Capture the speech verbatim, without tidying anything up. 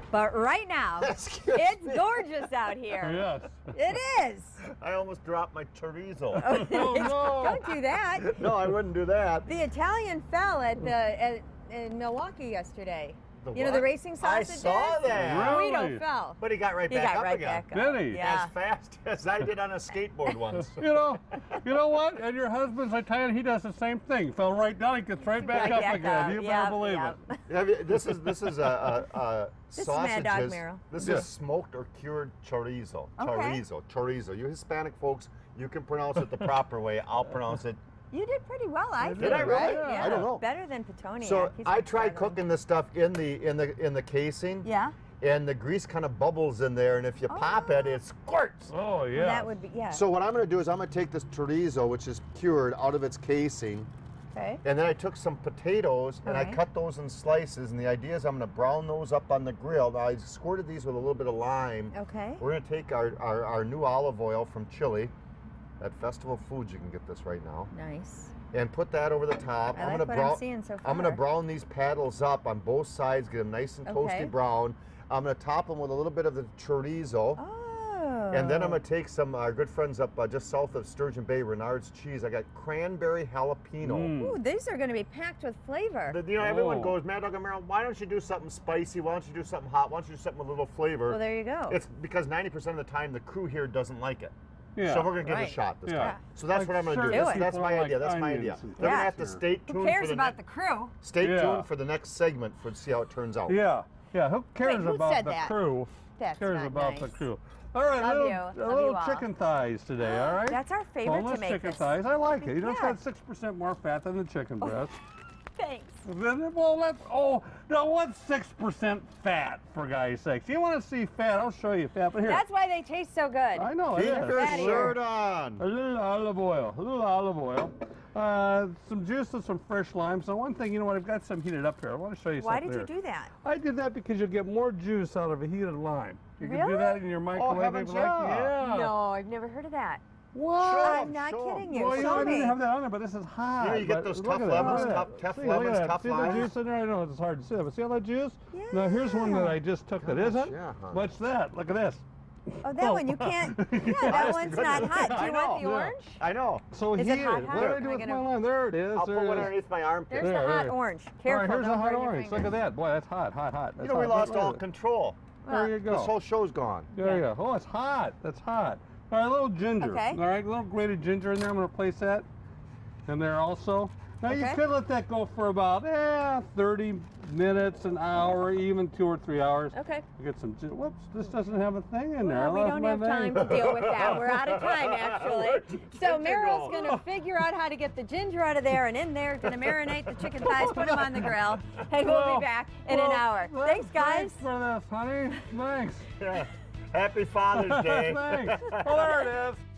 But right now, Excuse it's me. gorgeous out here. Yes. It is. I almost dropped my chorizo. Oh, no. Don't do that. No, I wouldn't do that. The Italian fell at the at, in Milwaukee yesterday. The you know what? the racing I sausages? saw that. Really? Guido fell. But he got right He back got up right again. back up. Did he? Yeah. As fast as I did on a skateboard once. You know, you know what? And your husband's Italian. He does the same thing. Fell right down. He gets right back Right up back again. up. You Yep, better believe yep. it. Have you- this is this is a, a, a This is Mad Dog sausages. Merrill. This Yeah. is smoked or cured chorizo. Okay. Chorizo. Chorizo. You Hispanic folks, you can pronounce it the proper way. I'll pronounce it. You did pretty well, I Did think, I really? right? Yeah, I don't know. Better than Petoniak. So He's I been tried struggling. cooking this stuff in the in the in the casing. Yeah. And the grease kind of bubbles in there, and if you pop it, it squirts. Oh, yeah. Well, that would be, yeah. So what I'm going to do is I'm going to take this chorizo, which is cured, out of its casing, Okay. and then I took some potatoes and I Alright. cut those in slices. And the idea is I'm going to brown those up on the grill. Now I squirted these with a little bit of lime. Okay. We're going to take our, our, our new olive oil from Chile. At Festival Foods, you can get this right now. Nice. And put that over the top. I I'm like gonna what brown, I'm seeing so I'm gonna far. brown these paddles up on both sides, get them nice and Okay. toasty brown. I'm gonna top them with a little bit of the chorizo. Oh. And then I'm going to take some, our good friends up uh, just south of Sturgeon Bay, Renard's Cheese. I got cranberry jalapeno. Mm. Ooh, these are going to be packed with flavor. The- you know, everyone Oh. goes, Mad Dog and Merrill, why don't you do something spicy? Why don't you do something hot? Why don't you do something with a little flavor? Well, there you go. It's because ninety percent of the time, the crew here doesn't like it. Yeah. So we're going to give it Right. a shot this Yeah. time. So that's Like what I'm going to do. certain That's, that's people my like idea. That's my idea. onions and They're going Yeah. to have to stay tuned Who for cares the about ne- the crew? Stay Yeah. tuned for the next segment for to see how it turns out. Yeah. Yeah. Who cares Wait, who about said the that? crew? That's cares not about nice. the crew? All right, Love little, you. a Love little you all. chicken thighs today, all right? That's our favorite to Boneless make chicken this. thighs. I like it. You know, it's Yeah. got six percent more fat than the chicken breast. Thanks. Then, well, let's, oh, now what's six percent fat, for God's sakes? You want to see fat? I'll show you fat, but here. That's why they taste so good. I know, it Keep is. your Fatty. shirt on. A little olive oil, a little olive oil. Uh, some juice and some fresh lime. So one thing, you know what, I've got some heated up here. I want to show you Why something did you here. do that? I did that because you'll get more juice out of a heated lime. You can do Really? that in your microwave. heavens, if you like. yeah. Yeah. No, I've never heard of that. What? Show 'em, I'm not show 'em. kidding you. Well, you know, Show I me. didn't have that on there, but this is hot. You know, you get But those look tough at that, lemons, look at tough- that. tough See, look at lemons, that. tough See the limes? juice in there? I know it's hard to see, but see all that juice? Now here's one that I just took that Gosh, isn't. yeah, huh. What's that? Look at this. Oh, that one you can't. Yeah, that Honest to one's not goodness. hot. Do I you know. want the Yeah. orange? I know. So Is it heated. hot, What hot? did I Am do I with gonna- my lime? There it is. I'll there put it one is. underneath my armpit. There's There, the hot there. orange. All Careful, right, here's don't the hot burn your orange. Look at fingers. that. Boy, that's hot, hot, hot. You That's know, we hot. lost Look at all it. control. There you go. This whole show's gone. There you go. Oh, it's hot. That's hot. All right, a little ginger. Okay. All right, a little grated ginger in there. I'm going to place that in there also. Now, you Okay. could let that go for about eh, thirty minutes, an hour, even two or three hours. Okay. You get some, gi- whoops, this doesn't have a thing in there. Well, I we lost don't my have time thing. to deal with that. We're out of time, actually. So Meryl's go? going to figure out how to get the ginger out of there, and in there, going to marinate the chicken thighs, put them on the grill, and we'll Well, be back in well, an hour. well, Thanks, guys. Thanks for this, honey. Thanks. Yeah. Happy Father's Day. Thanks. Well, there it is.